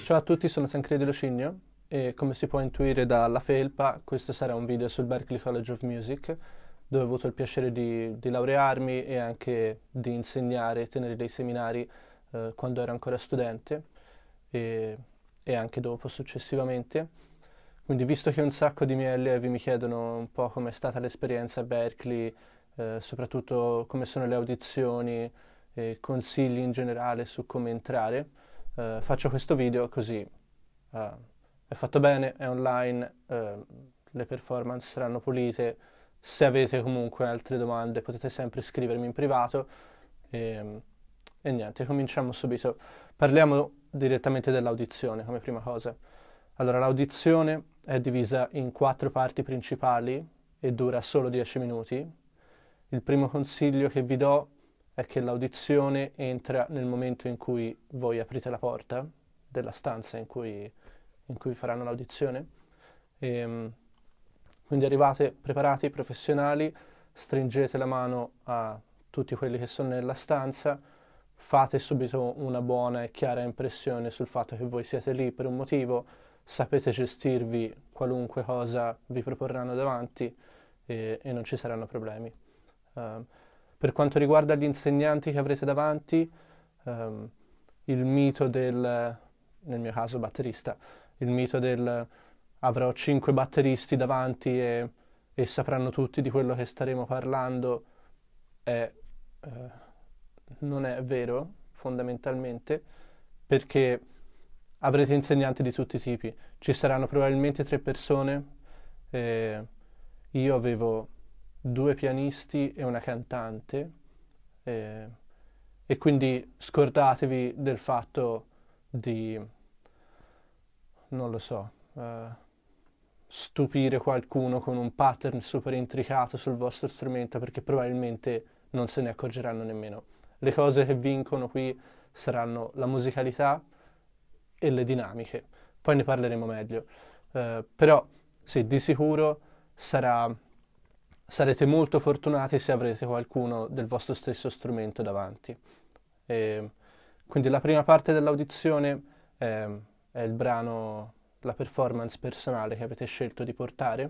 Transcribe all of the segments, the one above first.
Ciao a tutti, sono Tancredi Lucinio e come si può intuire dalla felpa, questo sarà un video sul Berklee College of Music, dove ho avuto il piacere di laurearmi e anche di insegnare e tenere dei seminari quando ero ancora studente e, e anche dopo, successivamente. Quindi, visto che un sacco di miei allievi mi chiedono un po' com'è stata l'esperienza a Berklee, soprattutto come sono le audizioni e consigli in generale su come entrare, faccio questo video così è fatto bene, è online, le performance saranno pulite. Se avete comunque altre domande potete sempre scrivermi in privato e niente, cominciamo subito. Parliamo direttamente dell'audizione come prima cosa. Allora, l'audizione è divisa in 4 parti principali e dura solo 10 minuti. Il primo consiglio che vi do è che l'audizione entra nel momento in cui voi aprite la porta della stanza in cui faranno l'audizione. Quindi arrivate preparati, professionali, stringete la mano a tutti quelli che sono nella stanza, fate subito una buona e chiara impressione sul fatto che voi siete lì per un motivo, sapete gestirvi qualunque cosa vi proporranno davanti e non ci saranno problemi. Per quanto riguarda gli insegnanti che avrete davanti, il mito nel mio caso batterista, il mito del avrò 5 batteristi davanti e sapranno tutti di quello che staremo parlando non è vero, fondamentalmente, perché avrete insegnanti di tutti i tipi. Ci saranno probabilmente 3 persone, io avevo 2 pianisti e una cantante, e quindi scordatevi del fatto di, non lo so, stupire qualcuno con un pattern super intricato sul vostro strumento, perché probabilmente non se ne accorgeranno nemmeno. Le cose che vincono qui saranno la musicalità e le dinamiche. Poi ne parleremo meglio. Però sì, di sicuro sarete molto fortunati se avrete qualcuno del vostro stesso strumento davanti. Quindi la prima parte dell'audizione è il brano, la performance personale che avete scelto di portare.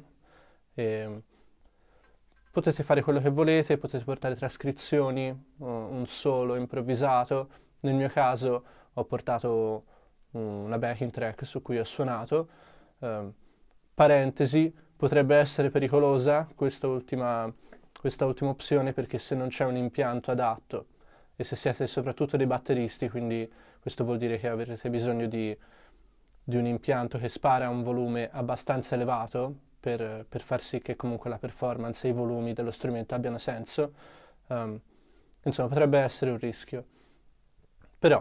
Potete fare quello che volete, potete portare trascrizioni, un solo improvvisato. Nel mio caso ho portato una backing track su cui ho suonato. Parentesi, potrebbe essere pericolosa questa ultima opzione, perché se non c'è un impianto adatto e se siete soprattutto dei batteristi, quindi questo vuol dire che avrete bisogno di un impianto che spara a un volume abbastanza elevato per far sì che comunque la performance e i volumi dello strumento abbiano senso. Insomma, potrebbe essere un rischio. Però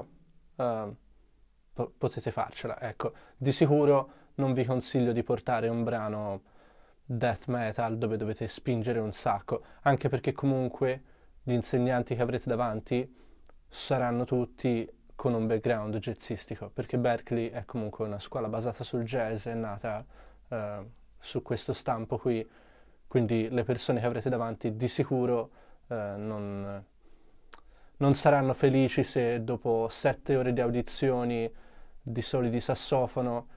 potete farcela, ecco. Di sicuro non vi consiglio di portare un brano death metal dove dovete spingere un sacco, anche perché comunque gli insegnanti che avrete davanti saranno tutti con un background jazzistico, perché Berklee è comunque una scuola basata sul jazz, è nata su questo stampo qui, quindi le persone che avrete davanti di sicuro non saranno felici se dopo 7 ore di audizioni di soli di sassofono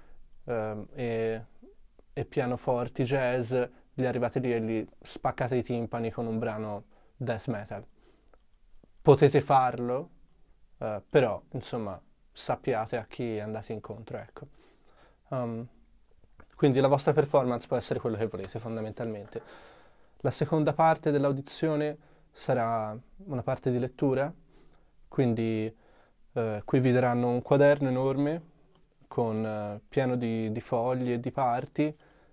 e pianoforti jazz, gli arrivate lì e gli spaccate i timpani con un brano death metal. Potete farlo, però insomma sappiate a chi andate incontro, ecco. Quindi la vostra performance può essere quello che volete, fondamentalmente. La seconda parte dell'audizione sarà una parte di lettura, quindi qui vi daranno un quaderno enorme con pieno di fogli e di parti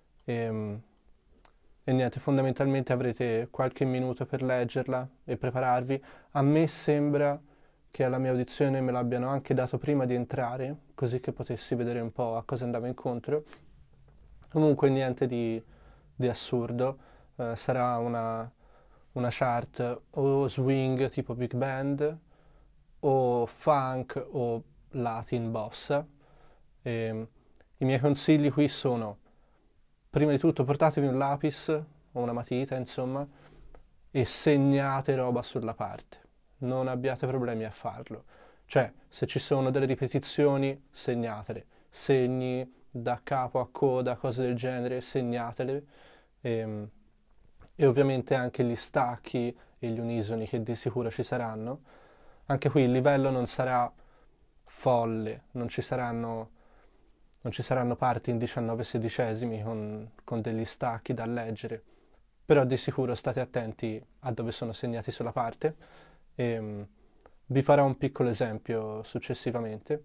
e niente, fondamentalmente avrete qualche minuto per leggerla e prepararvi. A me sembra che alla mia audizione me l'abbiano anche dato prima di entrare, così che potessi vedere un po' a cosa andavo incontro. Comunque niente di assurdo, sarà una chart o swing tipo big band o funk o latin bossa. I miei consigli qui sono: prima di tutto portatevi un lapis o una matita, insomma, e segnate roba sulla parte. Non abbiate problemi a farlo. Cioè, se ci sono delle ripetizioni, segnatele. segni da capo a coda, cose del genere, segnatele. E, e ovviamente anche gli stacchi e gli unisoni che di sicuro ci saranno. Anche qui il livello non sarà folle, non ci saranno parti in 19 sedicesimi con degli stacchi da leggere, però di sicuro state attenti a dove sono segnati sulla parte e vi farò un piccolo esempio successivamente.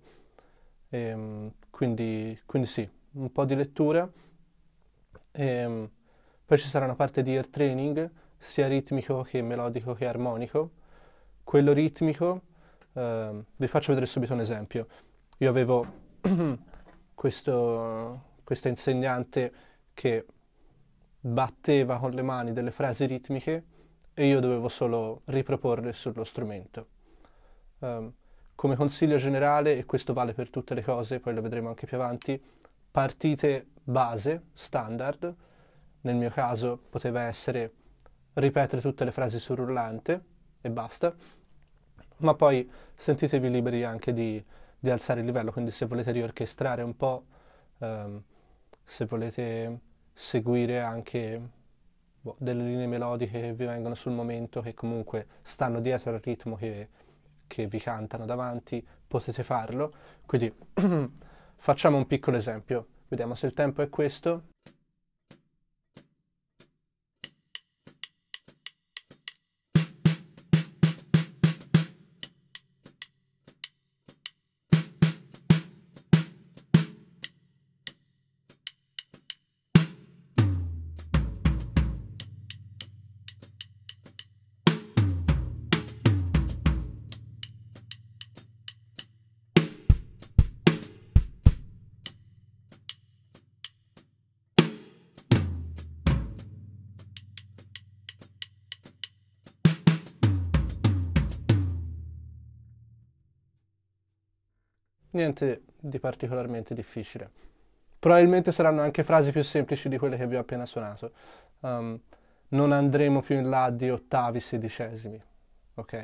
Quindi sì, un po' di lettura. Poi ci sarà una parte di ear training, sia ritmico che melodico che armonico. Quello ritmico, vi faccio vedere subito un esempio. Io avevo questa insegnante che batteva con le mani delle frasi ritmiche e io dovevo solo riproporle sullo strumento. Come consiglio generale, e questo vale per tutte le cose, poi lo vedremo anche più avanti, partite base, standard. Nel mio caso poteva essere ripetere tutte le frasi sul rullante e basta, ma poi sentitevi liberi anche di alzare il livello, quindi se volete riorchestrare un po', se volete seguire anche delle linee melodiche che vi vengono sul momento, che comunque stanno dietro al ritmo che vi cantano davanti, potete farlo. Quindi facciamo un piccolo esempio, vediamo se il tempo è questo. Niente di particolarmente difficile. Probabilmente saranno anche frasi più semplici di quelle che vi ho appena suonato. Non andremo più in là di ottavi, sedicesimi, ok?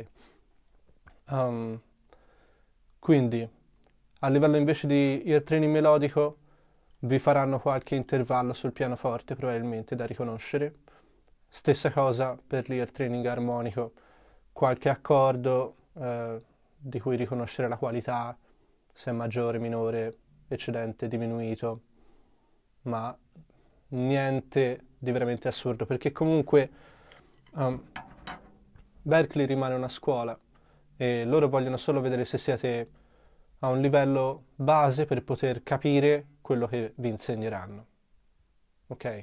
Quindi, a livello invece di ear training melodico, vi faranno qualche intervallo sul pianoforte, probabilmente da riconoscere. Stessa cosa per l'ear training armonico, qualche accordo di cui riconoscere la qualità, se è maggiore, minore, eccedente, diminuito, ma niente di veramente assurdo, perché comunque Berklee rimane una scuola e loro vogliono solo vedere se siete a un livello base per poter capire quello che vi insegneranno. Ok?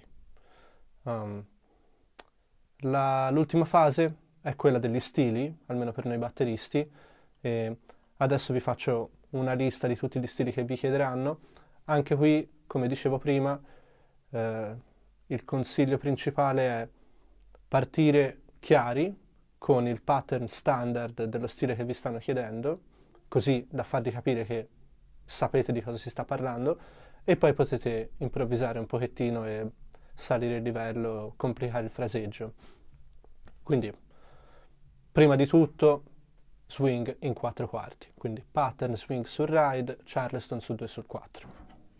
L'ultima fase è quella degli stili, almeno per noi batteristi, e adesso vi faccio una lista di tutti gli stili che vi chiederanno. Anche qui, come dicevo prima, il consiglio principale è partire chiari con il pattern standard dello stile che vi stanno chiedendo, così da farvi capire che sapete di cosa si sta parlando, e poi potete improvvisare un pochettino e salire il livello, complicare il fraseggio. Quindi, prima di tutto, swing in 4 quarti, quindi pattern swing sul ride, charleston sul 2 sul 4.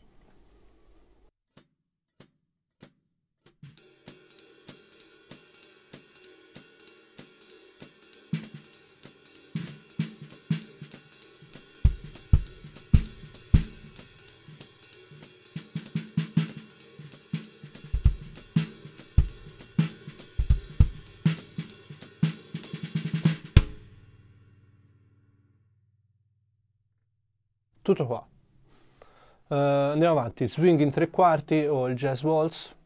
Tutto qua. Andiamo avanti, swing in 3 quarti o il jazz waltz.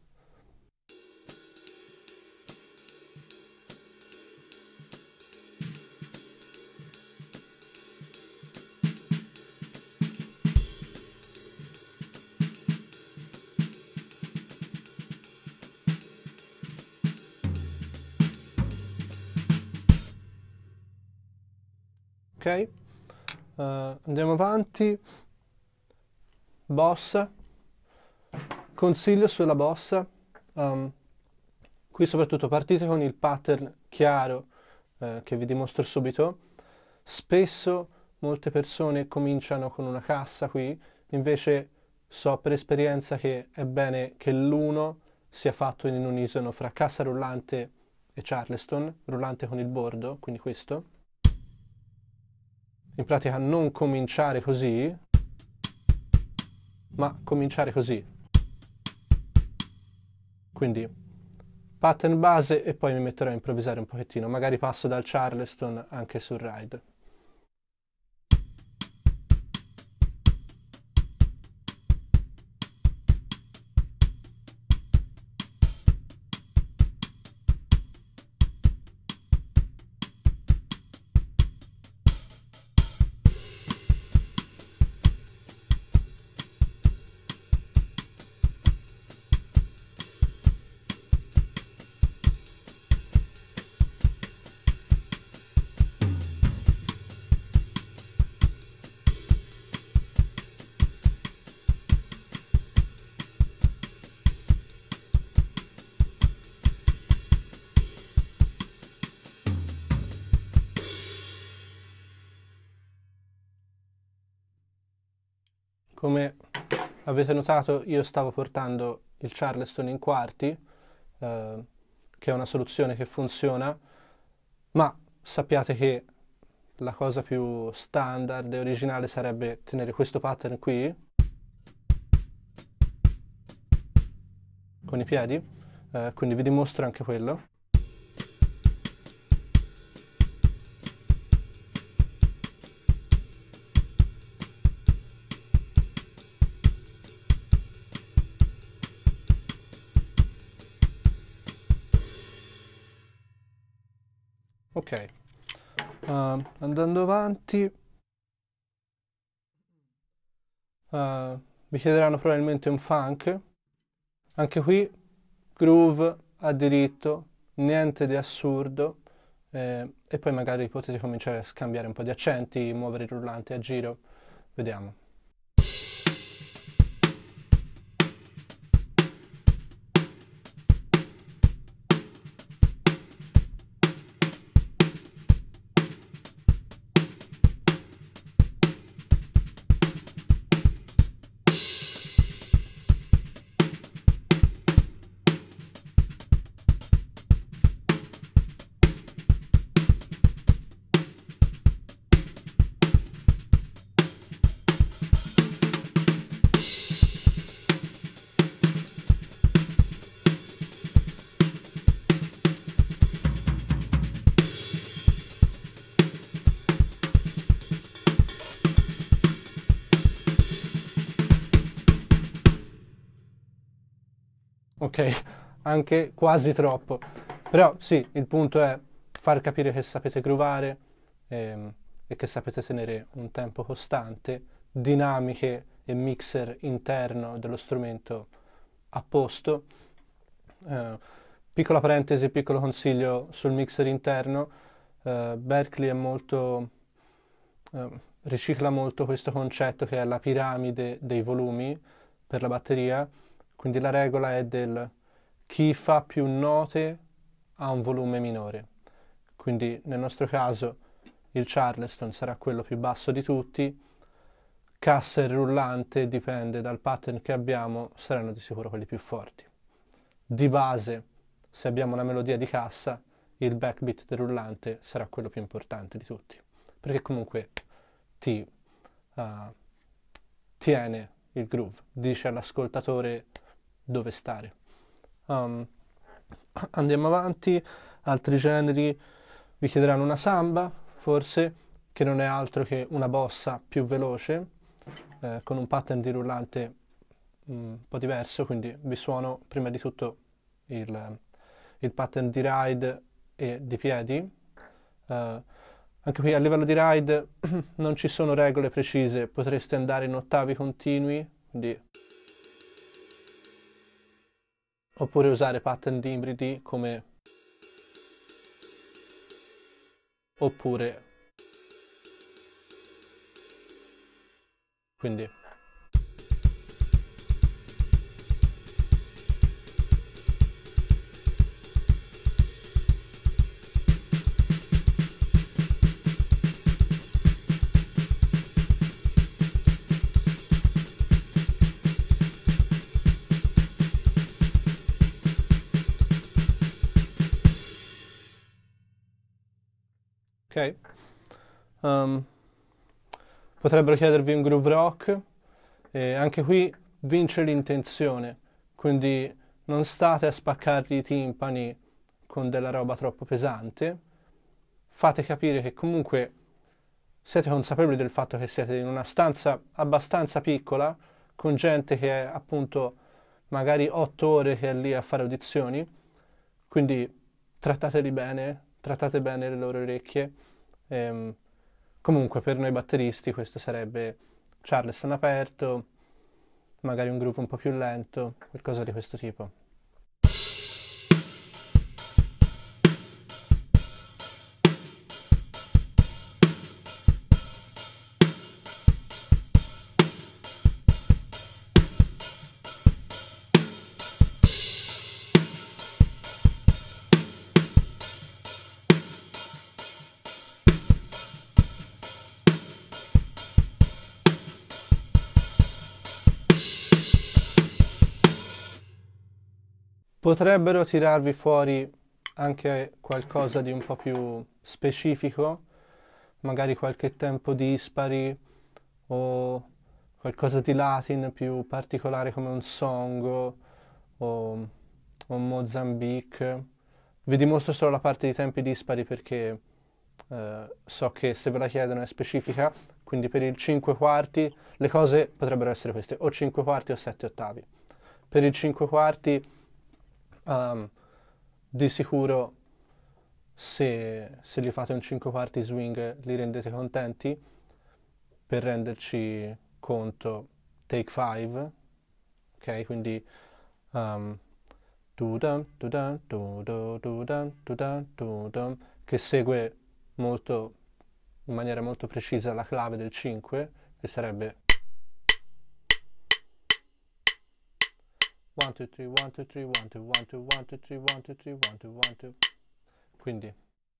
Ok? Andiamo avanti. Bossa. Consiglio sulla bossa. Qui soprattutto partite con il pattern chiaro che vi dimostro subito. Spesso molte persone cominciano con una cassa qui invece so per esperienza che è bene che l'uno sia fatto in unisono fra cassa rullante e Charleston, rullante con il bordo, quindi questo. In pratica non cominciare così, ma cominciare così. Quindi pattern base e poi mi metterò a improvvisare un pochettino, magari passo dal Charleston anche sul ride. Come avete notato, io stavo portando il Charleston in quarti, che è una soluzione che funziona, ma sappiate che la cosa più standard e originale sarebbe tenere questo pattern qui, con i piedi, quindi vi dimostro anche quello. Ok, andando avanti, vi chiederanno probabilmente un funk, anche qui groove a diritto, niente di assurdo, e poi magari potete cominciare a scambiare un po' di accenti, muovere il rullante a giro, vediamo. Ok, anche quasi troppo. Però sì, il punto è far capire che sapete groovare e che sapete tenere un tempo costante, dinamiche e mixer interno dello strumento a posto. Piccola parentesi, piccolo consiglio sul mixer interno. Berkeley è molto, ricicla molto questo concetto che è la piramide dei volumi per la batteria. Quindi la regola è del chi fa più note ha un volume minore. Quindi nel nostro caso il Charleston sarà quello più basso di tutti, cassa e rullante, dipende dal pattern che abbiamo, saranno di sicuro quelli più forti. Di base, se abbiamo una melodia di cassa, il backbeat del rullante sarà quello più importante di tutti, perché comunque tiene il groove, dice all'ascoltatore dove stare. Andiamo avanti, altri generi, vi chiederanno una samba, forse, che non è altro che una bossa più veloce, con un pattern di rullante un po' diverso, quindi vi suono prima di tutto il pattern di ride e di piedi. Anche qui a livello di ride non ci sono regole precise, potreste andare in ottavi continui, quindi oppure usare pattern di ibridi come oppure quindi ok? Um, Potrebbero chiedervi un groove rock, e anche qui vince l'intenzione, quindi non state a spaccargli i timpani con della roba troppo pesante, fate capire che comunque siete consapevoli del fatto che siete in una stanza abbastanza piccola, con gente che è appunto magari 8 ore che è lì a fare audizioni, quindi trattateli bene, trattate bene le loro orecchie. Comunque per noi batteristi questo sarebbe Charleston aperto, magari un groove un po' più lento, qualcosa di questo tipo. Potrebbero tirarvi fuori anche qualcosa di un po' più specifico, magari qualche tempo dispari o qualcosa di Latin più particolare come un songo o un Mozambique. Vi dimostro solo la parte di tempi dispari perché so che se ve la chiedono è specifica, quindi per il 5 quarti le cose potrebbero essere queste, o 5 quarti o 7 ottavi. Per il 5 quarti di sicuro se gli fate un 5 quarti swing li rendete contenti. Per renderci conto, take 5, ok? Quindi che segue molto, in maniera molto precisa la clave del 5, che sarebbe 1, 2, 3, 1, 2, 3, 1, 2, 1, 2, 1, 2, 3, 1, 2, 3, 1, 2, 1, 2. Quindi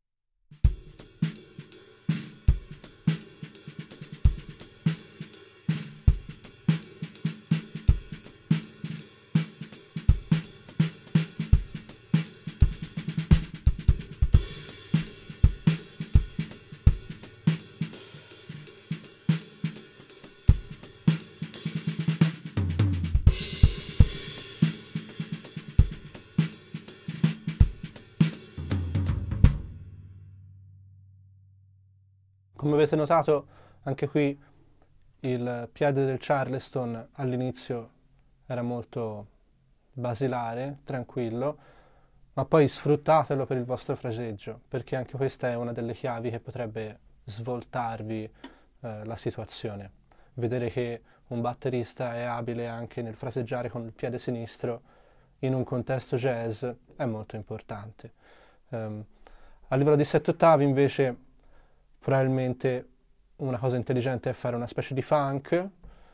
come avete notato, anche qui il piede del Charleston all'inizio era molto basilare, tranquillo, ma poi sfruttatelo per il vostro fraseggio, perché anche questa è una delle chiavi che potrebbe svoltarvi la situazione. Vedere che un batterista è abile anche nel fraseggiare con il piede sinistro in un contesto jazz è molto importante. A livello di 7 ottavi invece probabilmente una cosa intelligente è fare una specie di funk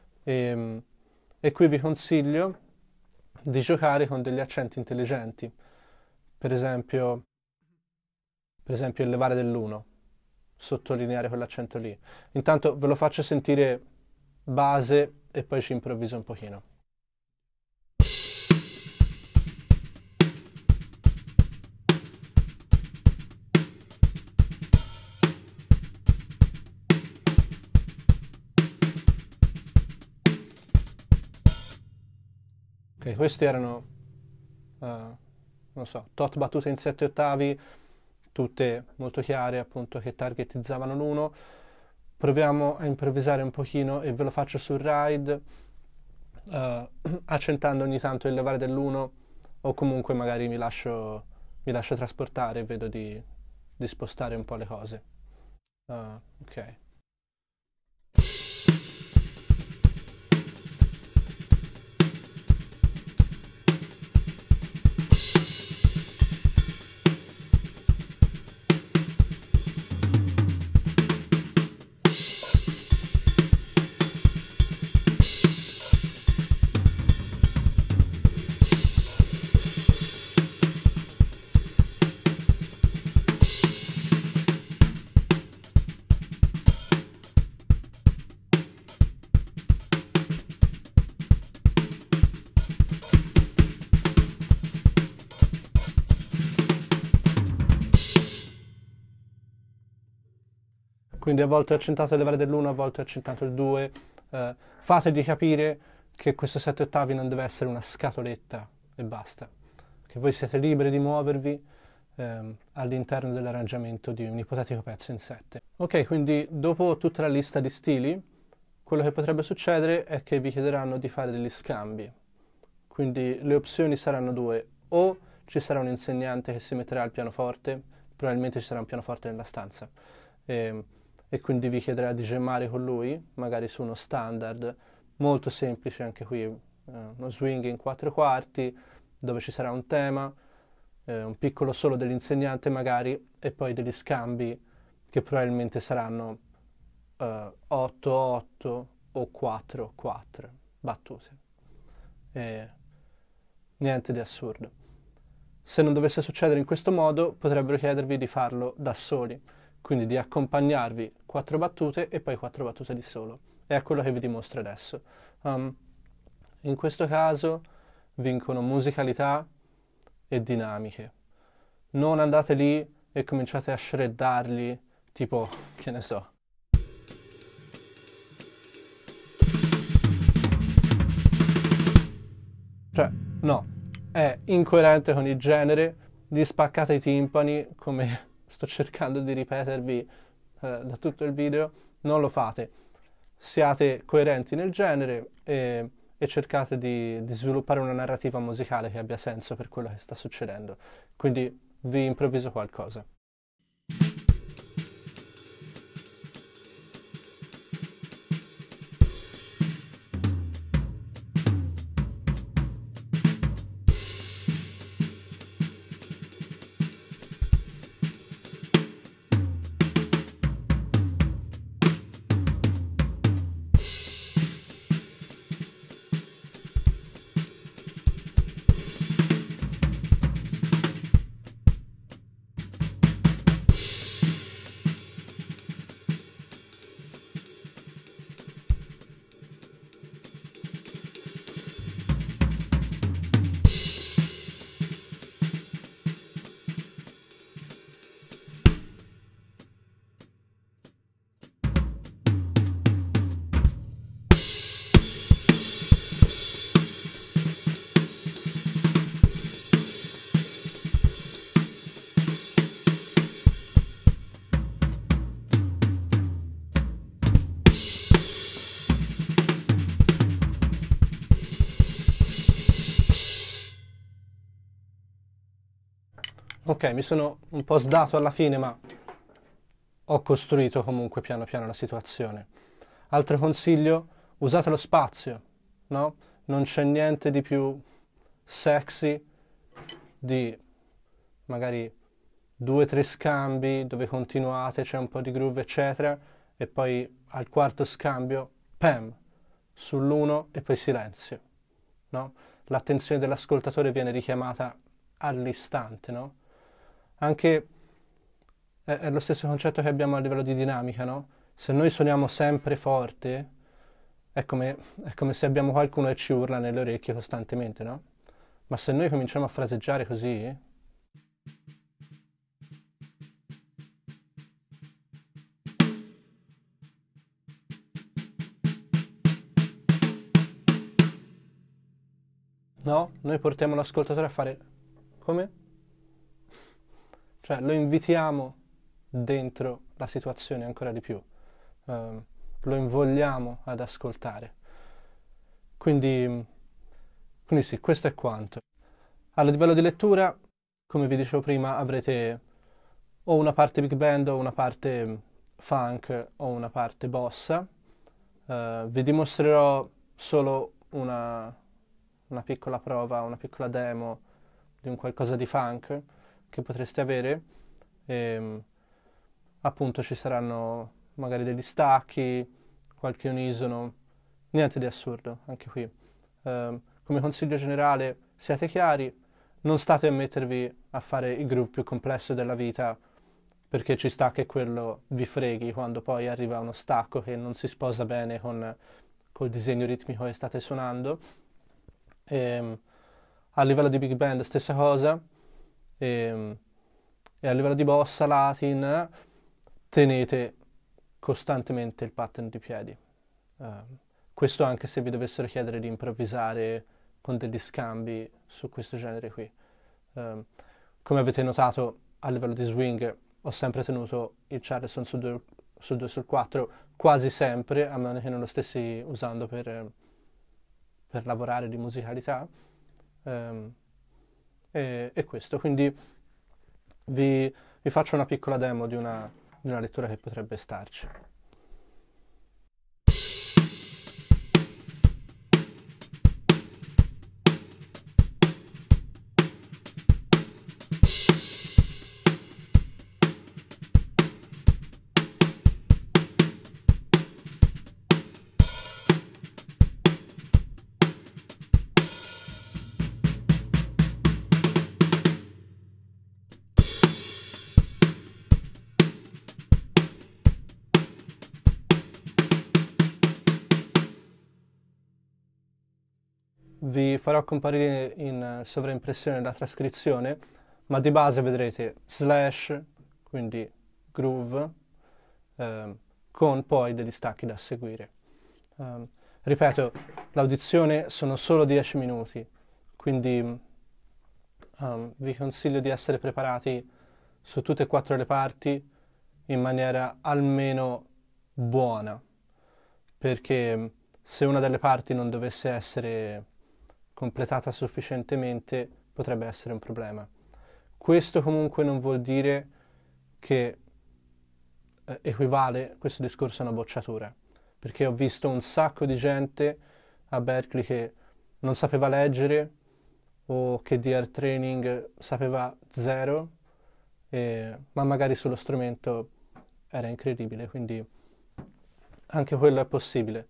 e qui vi consiglio di giocare con degli accenti intelligenti, per esempio il levare dell'1, sottolineare quell'accento lì. Intanto ve lo faccio sentire base e poi ci improvviso un pochino. Ok, questi erano, non so, tot battute in 7 ottavi, tutte molto chiare, appunto, che targetizzavano l'1. Proviamo a improvvisare un pochino e ve lo faccio sul ride, accentando ogni tanto il levare dell'1 o comunque magari mi lascio trasportare e vedo di spostare un po' le cose. Ok. Quindi a volte ho accentato le varie dell'1, a volte ho accentato il 2. Fategli capire che questo 7 ottavi non deve essere una scatoletta e basta. Che voi siete liberi di muovervi all'interno dell'arrangiamento di un ipotetico pezzo in 7. Ok, quindi dopo tutta la lista di stili, quello che potrebbe succedere è che vi chiederanno di fare degli scambi. Quindi le opzioni saranno due: o ci sarà un insegnante che si metterà al pianoforte, probabilmente ci sarà un pianoforte nella stanza, e quindi vi chiederà di gemmare con lui, magari su uno standard molto semplice, anche qui uno swing in 4/4, dove ci sarà un tema, un piccolo solo dell'insegnante magari, e poi degli scambi che probabilmente saranno 8-8 o 4-4 battute. Niente di assurdo. Se non dovesse succedere in questo modo, potrebbero chiedervi di farlo da soli, quindi di accompagnarvi 4 battute e poi 4 battute di solo. È quello che vi dimostro adesso. In questo caso vincono musicalità e dinamiche. Non andate lì e cominciate a shreddarli, tipo, che ne so. Cioè, no, è incoerente con il genere, vi spaccate i timpani, come sto cercando di ripetervi da tutto il video, non lo fate. Siate coerenti nel genere e cercate di sviluppare una narrativa musicale che abbia senso per quello che sta succedendo. Quindi vi improvviso qualcosa. Ok, mi sono un po' sdato alla fine, ma ho costruito comunque piano piano la situazione. Altro consiglio: usate lo spazio, no? Non c'è niente di più sexy di magari 2 o 3 scambi dove continuate, c'è un po' di groove eccetera, e poi al quarto scambio, pam, sull'1 e poi silenzio, no? L'attenzione dell'ascoltatore viene richiamata all'istante, no? Anche è lo stesso concetto che abbiamo a livello di dinamica, no? Se noi suoniamo sempre forte, è come se abbiamo qualcuno che ci urla nelle orecchie costantemente, no? Ma se noi cominciamo a fraseggiare così, no? Noi portiamo l'ascoltatore a fare come? Cioè lo invitiamo dentro la situazione ancora di più, lo invogliamo ad ascoltare. Quindi sì, questo è quanto. A livello di lettura, come vi dicevo prima, avrete o una parte big band o una parte funk o una parte bossa. Vi dimostrerò solo una piccola prova, una piccola demo di un qualcosa di funk che potreste avere. Appunto ci saranno magari degli stacchi, qualche unisono, niente di assurdo, anche qui. Come consiglio generale, siate chiari, non state a mettervi a fare il groove più complesso della vita, perché ci sta che quello vi freghi quando poi arriva uno stacco che non si sposa bene col disegno ritmico che state suonando. A livello di big band stessa cosa, e a livello di bossa latin tenete costantemente il pattern di piedi. Questo anche se vi dovessero chiedere di improvvisare con degli scambi su questo genere qui. Come avete notato, a livello di swing ho sempre tenuto il Charleston sul 2 sul 4 quasi sempre, a meno che non lo stessi usando per lavorare di musicalità. E questo, quindi vi faccio una piccola demo di una lettura che potrebbe starci. Vi farò comparire in sovraimpressione la trascrizione, ma di base vedrete slash, quindi groove, con poi degli stacchi da seguire. Ripeto, l'audizione sono solo 10 minuti, quindi vi consiglio di essere preparati su tutte e 4 le parti in maniera almeno buona, perché se una delle parti non dovesse essere completata sufficientemente potrebbe essere un problema. Questo comunque non vuol dire che equivale questo discorso a una bocciatura, perché ho visto un sacco di gente a Berklee che non sapeva leggere o che di air training sapeva zero, ma magari sullo strumento era incredibile, quindi anche quello è possibile.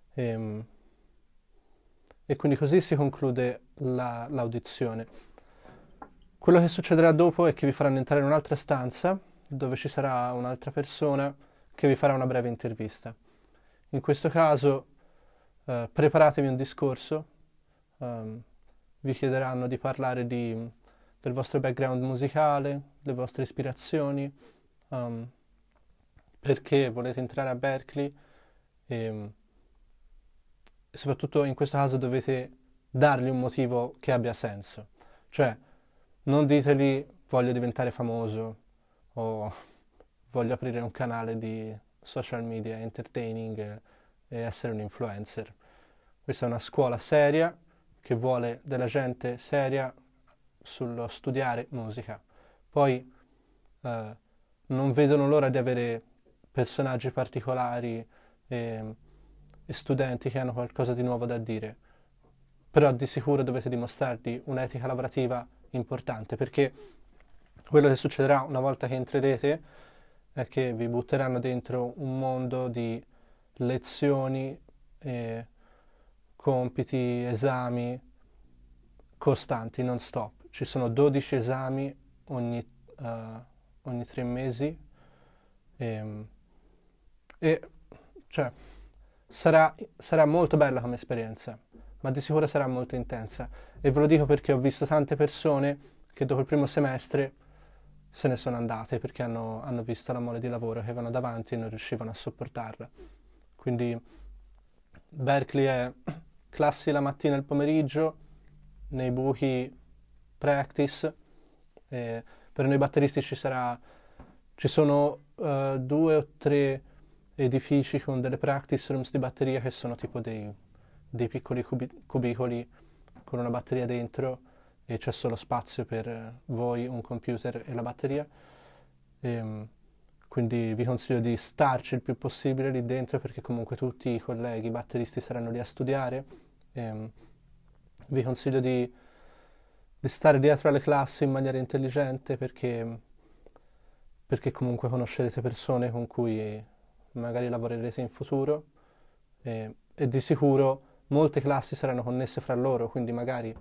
E quindi così si conclude l'audizione. Quello che succederà dopo è che vi faranno entrare in un'altra stanza dove ci sarà un'altra persona che vi farà una breve intervista. In questo caso preparatevi un discorso, vi chiederanno di parlare del vostro background musicale, le vostre ispirazioni, perché volete entrare a Berklee e soprattutto in questo caso dovete dargli un motivo che abbia senso. Cioè, non diteli voglio diventare famoso o voglio aprire un canale di social media entertaining e essere un influencer. Questa è una scuola seria che vuole della gente seria sullo studiare musica. Poi non vedono l'ora di avere personaggi particolari e studenti che hanno qualcosa di nuovo da dire, però di sicuro dovete dimostrargli un'etica lavorativa importante, perché quello che succederà una volta che entrerete è che vi butteranno dentro un mondo di lezioni, compiti, esami costanti, non stop. Ci sono 12 esami ogni 3 mesi e cioè sarà molto bella come esperienza, ma di sicuro sarà molto intensa. E ve lo dico perché ho visto tante persone che dopo il primo semestre se ne sono andate perché hanno visto la mole di lavoro che avevano davanti e non riuscivano a sopportarla. Quindi Berklee è classi la mattina e il pomeriggio, nei buchi practice, per noi batteristi ci sono 2 o 3 edifici con delle practice rooms di batteria che sono tipo dei piccoli cubicoli con una batteria dentro e c'è solo spazio per voi, un computer e la batteria. Quindi vi consiglio di starci il più possibile lì dentro perché comunque tutti i colleghi batteristi saranno lì a studiare. Vi consiglio di stare dietro alle classi in maniera intelligente perché comunque conoscerete persone con cui magari lavorerete in futuro e di sicuro molte classi saranno connesse fra loro, quindi magari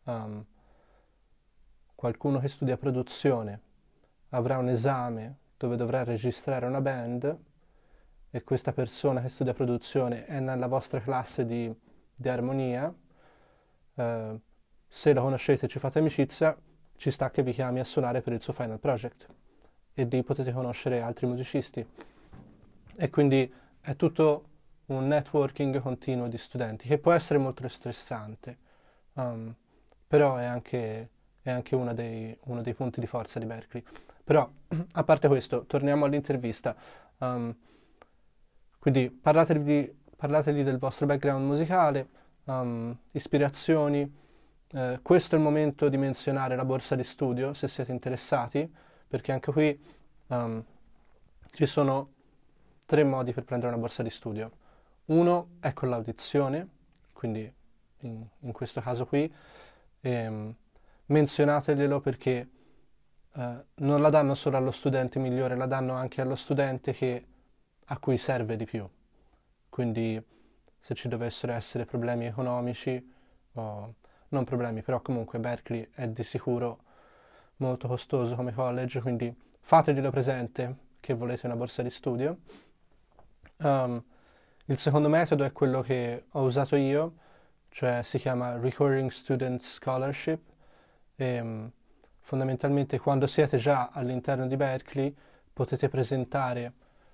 qualcuno che studia produzione avrà un esame dove dovrà registrare una band e questa persona che studia produzione è nella vostra classe di armonia. Se lo conoscete e ci fate amicizia, ci sta che vi chiami a suonare per il suo final project e lì potete conoscere altri musicisti. E quindi è tutto un networking continuo di studenti, che può essere molto stressante, um, però è anche uno dei punti di forza di Berkeley. Però, a parte questo, torniamo all'intervista. Um, quindi parlatevi del vostro background musicale, ispirazioni. Questo è il momento di menzionare la borsa di studio, se siete interessati, perché anche qui um, ci sono tre modi per prendere una borsa di studio. Uno è con l'audizione, quindi in questo caso qui, ehm, menzionateglielo perché non la danno solo allo studente migliore, la danno anche allo studente a cui serve di più. Quindi se ci dovessero essere problemi economici, o non problemi, però comunque Berkeley è di sicuro molto costoso come college, quindi fateglielo presente che volete una borsa di studio. Um, il secondo metodo è quello che ho usato io, cioè si chiama Recurring Student Scholarship. E, fondamentalmente quando siete già all'interno di Berkeley potete presentare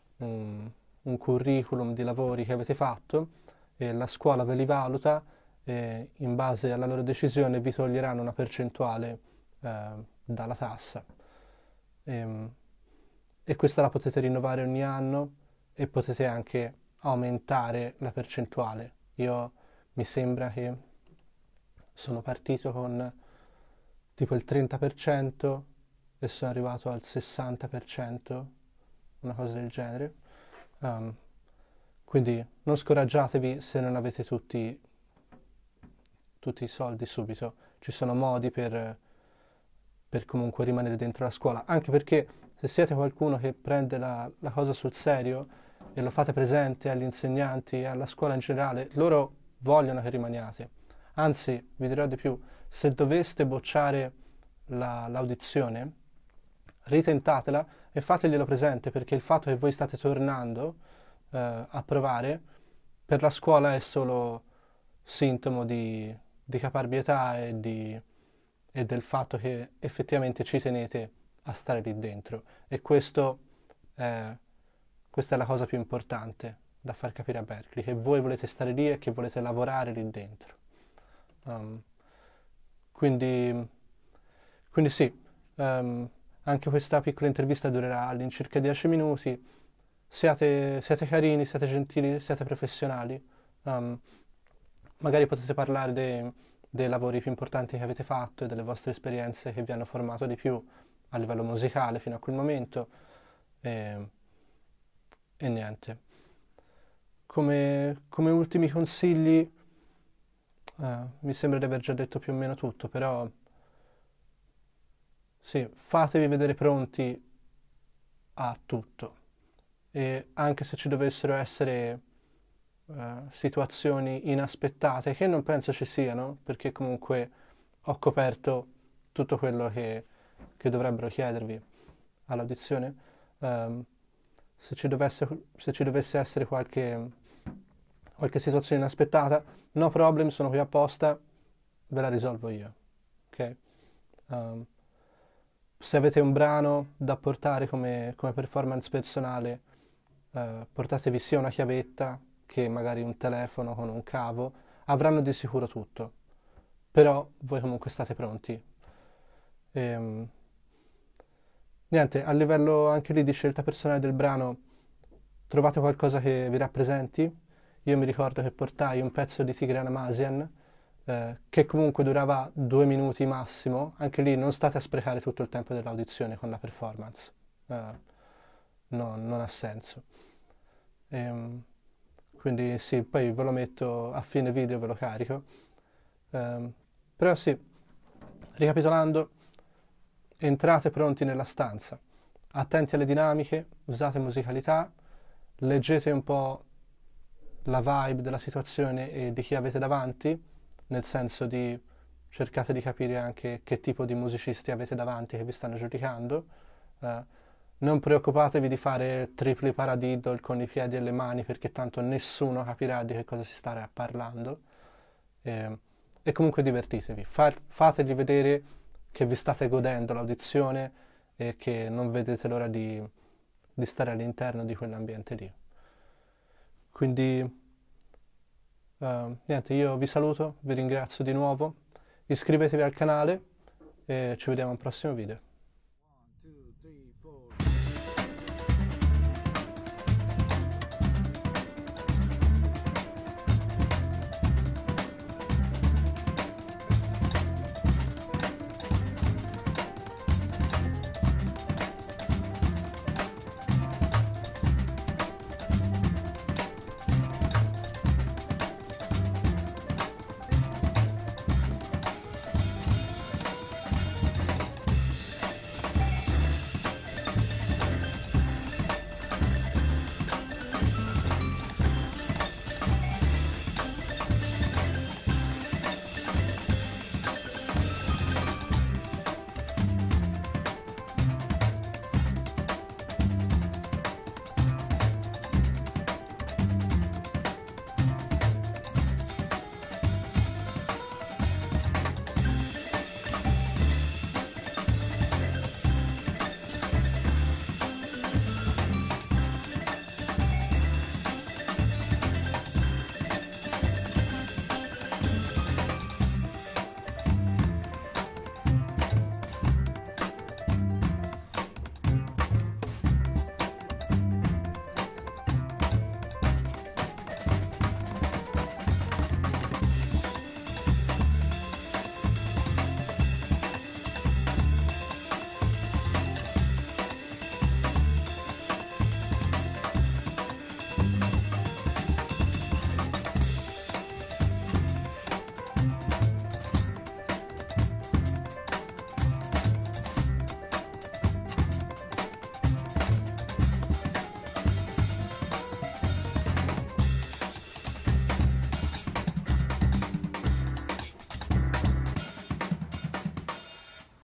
un curriculum di lavori che avete fatto e la scuola ve li valuta e in base alla loro decisione vi toglieranno una percentuale dalla tassa. E, e questa la potete rinnovare ogni anno e potete anche aumentare la percentuale. Io mi sembra che sono partito con tipo il 30% e sono arrivato al 60%, una cosa del genere. Um, quindi non scoraggiatevi se non avete tutti i soldi subito. Ci sono modi per comunque rimanere dentro la scuola, anche perché se siete qualcuno che prende la cosa sul serio e lo fate presente agli insegnanti e alla scuola in generale, loro vogliono che rimaniate. Anzi, vi dirò di più, se doveste bocciare l'audizione, ritentatela e fateglielo presente perché il fatto che voi state tornando a provare per la scuola è solo sintomo di caparbietà e del fatto che effettivamente ci tenete a stare lì dentro e questa è la cosa più importante da far capire a Berkeley, che voi volete stare lì e che volete lavorare lì dentro. Um, quindi, quindi sì, anche questa piccola intervista durerà all'incirca 10 minuti. Siate carini, siate gentili, siate professionali. Um, magari potete parlare dei lavori più importanti che avete fatto e delle vostre esperienze che vi hanno formato di più a livello musicale fino a quel momento. E, e niente. Come ultimi consigli, mi sembra di aver già detto più o meno tutto, però sì, fatevi vedere pronti a tutto. E anche se ci dovessero essere situazioni inaspettate, che non penso ci siano, perché comunque ho coperto tutto quello che dovrebbero chiedervi all'audizione. Ehm, se ci dovesse essere qualche situazione inaspettata, no problem, sono qui apposta, ve la risolvo io. Ok? Um, se avete un brano da portare come performance personale, portatevi sia una chiavetta che magari un telefono con un cavo, avranno di sicuro tutto, però voi comunque state pronti. Ehm, niente, a livello anche lì di scelta personale del brano, trovate qualcosa che vi rappresenti? Io mi ricordo che portai un pezzo di Tigran Amazian, che comunque durava 2 minuti massimo, anche lì non state a sprecare tutto il tempo dell'audizione con la performance, non ha senso. Ehm, quindi sì, poi ve lo metto a fine video, ve lo carico. Ehm, però sì, ricapitolando, entrate pronti nella stanza, attenti alle dinamiche, usate musicalità, leggete un po' la vibe della situazione e di chi avete davanti, nel senso di cercate di capire anche che tipo di musicisti avete davanti che vi stanno giudicando. Non preoccupatevi di fare tripli paradiddle con i piedi e le mani perché tanto nessuno capirà di che cosa si starà parlando. E comunque divertitevi, fategli vedere che vi state godendo l'audizione e che non vedete l'ora di stare all'interno di quell'ambiente lì. Quindi niente, io vi saluto, vi ringrazio di nuovo, iscrivetevi al canale e ci vediamo al prossimo video.